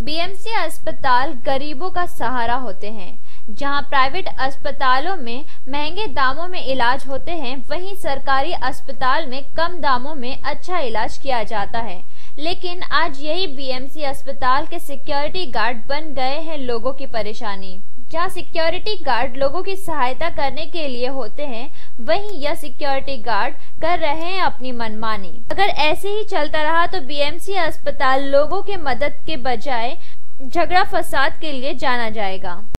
BMC अस्पताल गरीबों का सहारा होते हैं। जहां प्राइवेट अस्पतालों में महंगे दामों में इलाज होते हैं, वहीं सरकारी अस्पताल में कम दामों में अच्छा इलाज किया जाता है। लेकिन आज यही बीएमसी अस्पताल के सिक्योरिटी गार्ड बन गए हैं लोगों की परेशानी। जहां सिक्योरिटी गार्ड लोगों की सहायता करने के लिए होते हैं, वहीं यह सिक्योरिटी गार्ड कर रहे हैं अपनी मनमानी। अगर ऐसे ही चलता रहा तो बीएमसी अस्पताल लोगों के मदद के बजाय झगड़ा फसाद के लिए जाना जाएगा।